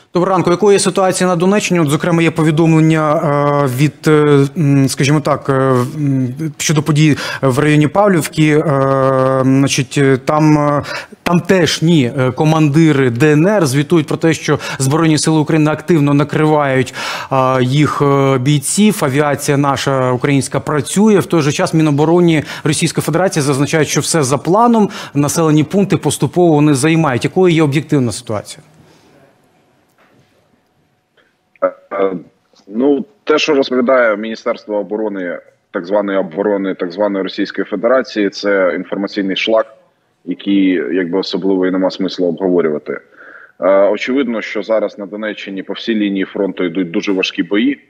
Доброго ранку. Якою є ситуація на Донеччині? От, зокрема, є повідомлення від, скажімо так, щодо подій в районі Павлівки. Значить, там теж командири ДНР звітують про те, що Збройні сили України активно накривають їх бійців. Авіація наша українська працює. В той же час Міноборони Російської Федерації зазначають, що все за планом. Населені пункти поступово вони займають. Якою є об'єктивна ситуація? Ну, те, що розповідає Міністерство оборони, так званої Російської Федерації, це інформаційний шлак, який, якби, особливо і нема смислу обговорювати. Очевидно, що зараз на Донеччині по всій лінії фронту йдуть дуже важкі бої.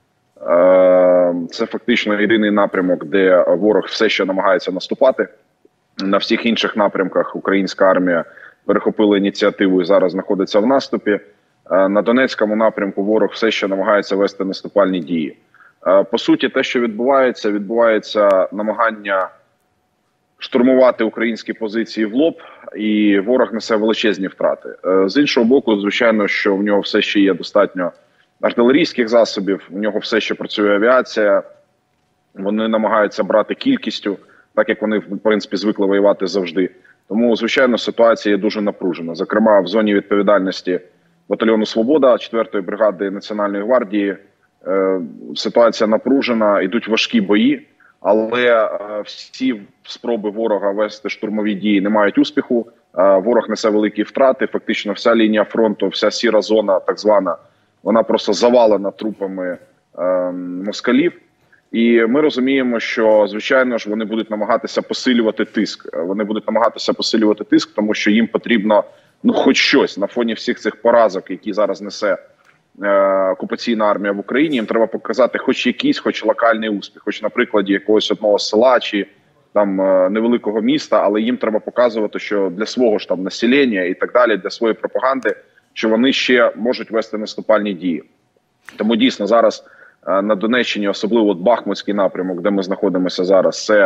Це фактично єдиний напрямок, де ворог все ще намагається наступати. На всіх інших напрямках українська армія перехопила ініціативу і зараз знаходиться в наступі. На Донецькому напрямку ворог все ще намагається вести наступальні дії. По суті, те, що відбувається намагання штурмувати українські позиції в лоб, і ворог несе величезні втрати. З іншого боку, звичайно, що в нього все ще є достатньо артилерійських засобів, в нього все ще працює авіація, вони намагаються брати кількістю, так як вони, в принципі, звикли воювати завжди. Тому, звичайно, ситуація є дуже напружена. Зокрема, в зоні відповідальності батальйону «Свобода» 4-ї бригади Національної гвардії ситуація напружена, йдуть важкі бої, але всі спроби ворога вести штурмові дії не мають успіху. Ворог несе великі втрати, фактично вся лінія фронту, вся сіра зона, так звана, вона просто завалена трупами москалів. І ми розуміємо, що, звичайно ж, вони будуть намагатися посилювати тиск. Тому що їм потрібно хоч щось на фоні всіх цих поразок, які зараз несе окупаційна армія в Україні. Їм треба показати хоч локальний успіх, хоч на прикладі якогось одного села чи там невеликого міста, але їм треба показувати, що для свого ж там населення і так далі, для своєї пропаганди, що вони ще можуть вести наступальні дії. Тому дійсно зараз на Донеччині, особливо Бахмутський напрямок, де ми знаходимося зараз, це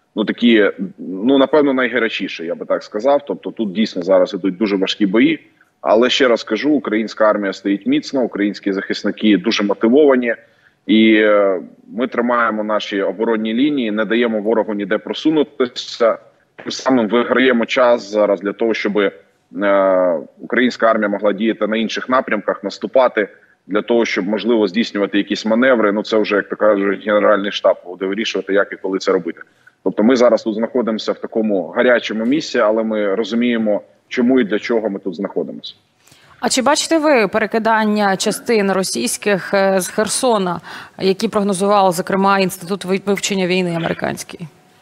напевно, найгарячіше, я би так сказав. Тобто тут дійсно зараз ідуть дуже важкі бої. Але ще раз кажу, українська армія стоїть міцно, українські захисники дуже мотивовані. І ми тримаємо наші оборонні лінії, не даємо ворогу ніде просунутися. Тим самим виграємо час зараз для того, щоб українська армія могла діяти на інших напрямках, наступати, для того, щоб, можливо, здійснювати якісь маневри. Ну, це вже, як то кажуть, Генеральний штаб буде вирішувати, як і коли це робити. Тобто ми зараз тут знаходимося в такому гарячому місці, але ми розуміємо, чому і для чого ми тут знаходимося. А чи бачите ви перекидання частин російських з Херсона, які прогнозував, зокрема, Інститут вивчення війни американський?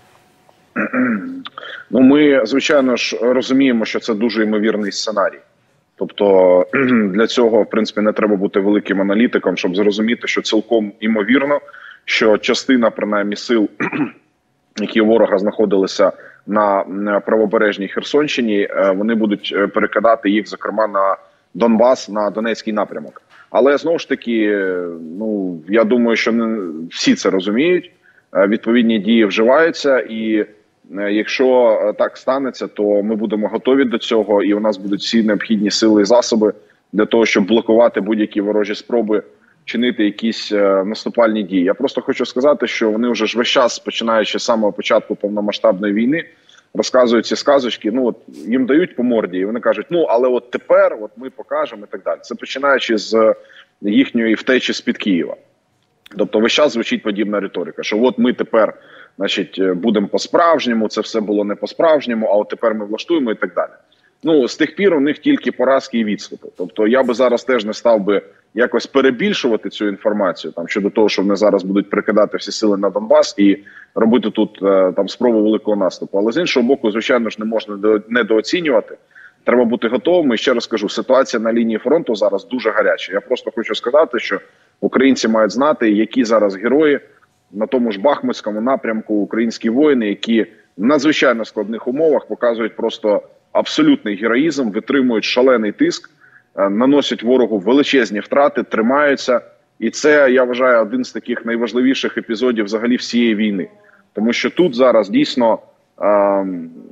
Ну, ми, звичайно ж, розуміємо, що це дуже ймовірний сценарій. Тобто для цього, в принципі, не треба бути великим аналітиком, щоб зрозуміти, що цілком ймовірно, що частина, принаймні, сил, які у ворога знаходилися на правобережній Херсонщині, вони будуть перекидати їх, зокрема, на Донбас, на Донецький напрямок. Але, знову ж таки, я думаю, що не всі це розуміють, відповідні дії вживаються, і якщо так станеться, то ми будемо готові до цього, і у нас будуть всі необхідні сили і засоби для того, щоб блокувати будь-які ворожі спроби чинити якісь наступальні дії. Я просто хочу сказати, що вони вже ж весь час, починаючи з самого початку повномасштабної війни, розказують ці сказочки, їм дають по морді, і вони кажуть, але от тепер ми покажемо і так далі. Це починаючи з їхньої втечі з-під Києва. Тобто весь час звучить подібна риторика, що от ми тепер, будемо по-справжньому, це все було не по-справжньому, а от тепер ми влаштуємо і так далі. З тих пір у них тільки поразки і відступи. Тобто я би зараз теж не став би якось перебільшувати цю інформацію щодо того, що вони зараз будуть прикидати всі сили на Донбас і робити тут спробу великого наступу. Але з іншого боку, звичайно ж, не можна недооцінювати. Треба бути готовим. І ще раз кажу, ситуація на лінії фронту зараз дуже гаряча. Я просто хочу сказати, що українці мають знати, які зараз герої на тому ж Бахмутському напрямку, українські воїни, які в надзвичайно складних умовах показують просто абсолютний героїзм, витримують шалений тиск, наносять ворогу величезні втрати, тримаються. І це, я вважаю, один з таких найважливіших епізодів взагалі всієї війни. Тому що тут зараз дійсно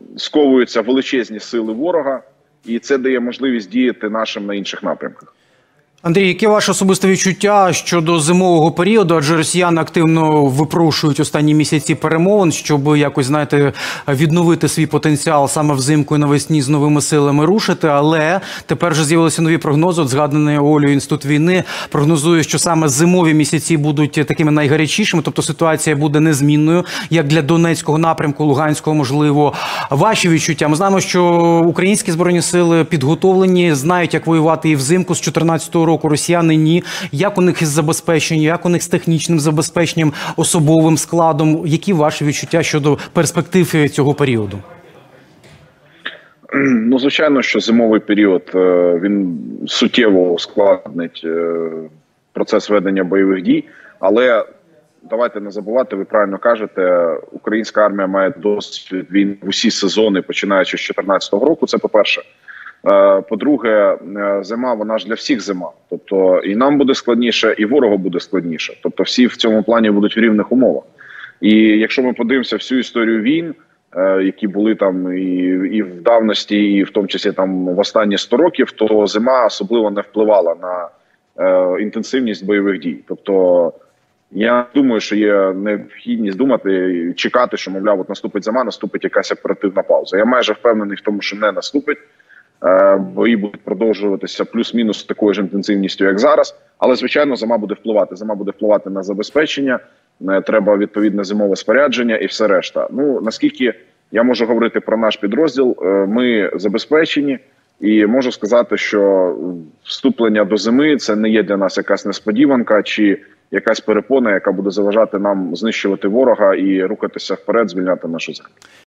сковуються величезні сили ворога, і це дає можливість діяти нашим на інших напрямках. Андрій, яке ваше особисте відчуття щодо зимового періоду? Адже росіяни активно випрошують останні місяці перемовин, щоб якось, знаєте, відновити свій потенціал саме взимку і навесні з новими силами рушити. Але тепер вже з'явилися нові прогнози. От згаданий Олею Інститут війни прогнозує, що саме зимові місяці будуть такими найгарячішими, тобто ситуація буде незмінною, як для Донецького напрямку, Луганського, можливо. Ваші відчуття? Ми знаємо, що українські збройні сили підготовлені, знають, як воювати і взимку з 2014 року. Росіяни ні. Як у них із забезпеченням, як у них з технічним забезпеченням, особовим складом? Які ваші відчуття щодо перспектив цього періоду? Ну, звичайно, що зимовий період, він суттєво ускладнить процес ведення бойових дій, але давайте не забувати, ви правильно кажете, українська армія має досвід війни в усі сезони, починаючи з 2014 року, це по-перше. По-друге, зима, вона ж для всіх зима. Тобто і нам буде складніше, і ворогу буде складніше. Тобто всі в цьому плані будуть в рівних умовах. І якщо ми подивимося всю історію війн, які були там і в давності, і в тому числі там в останні 100 років, то зима особливо не впливала на інтенсивність бойових дій. Тобто я думаю, що є необхідність думати, чекати, що, мовляв, от наступить зима, наступить якась оперативна пауза. Я майже впевнений в тому, що не наступить. Бої будуть продовжуватися плюс-мінус з такою ж інтенсивністю, як зараз. Але, звичайно, зима буде впливати. Зима буде впливати на забезпечення, треба відповідне зимове спорядження і все решта. Ну, наскільки я можу говорити про наш підрозділ, ми забезпечені. І можу сказати, що вступлення до зими – це не є для нас якась несподіванка чи якась перепона, яка буде заважати нам знищувати ворога і рухатися вперед, звільняти нашу землю.